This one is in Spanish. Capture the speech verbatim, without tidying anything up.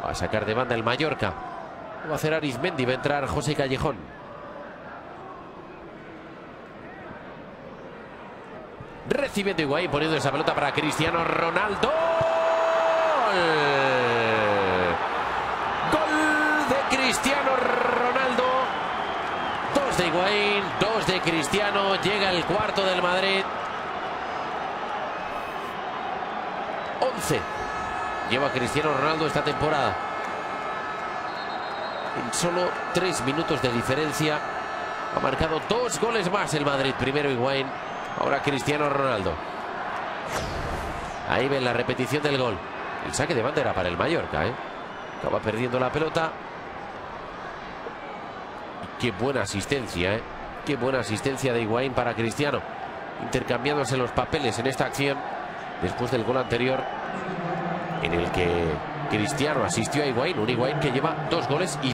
Va a sacar de banda el Mallorca. Va a hacer Arizmendi, va a entrar José Callejón. Recibiendo Higuaín, poniendo esa pelota para Cristiano Ronaldo. Gol de Cristiano Ronaldo. Dos de Higuaín, dos de Cristiano. Llega el cuarto del Madrid. once lleva Cristiano Ronaldo esta temporada. En solo tres minutos de diferencia ha marcado dos goles más el Madrid. Primero Higuaín, ahora Cristiano Ronaldo. Ahí ven la repetición del gol. El saque de banda era para el Mallorca, ¿eh? Acaba perdiendo la pelota. Y qué buena asistencia, ¿eh? Qué buena asistencia de Higuaín para Cristiano. Intercambiándose los papeles en esta acción después del gol anterior, en el que Cristiano asistió a Higuaín. Un Higuaín que lleva dos goles y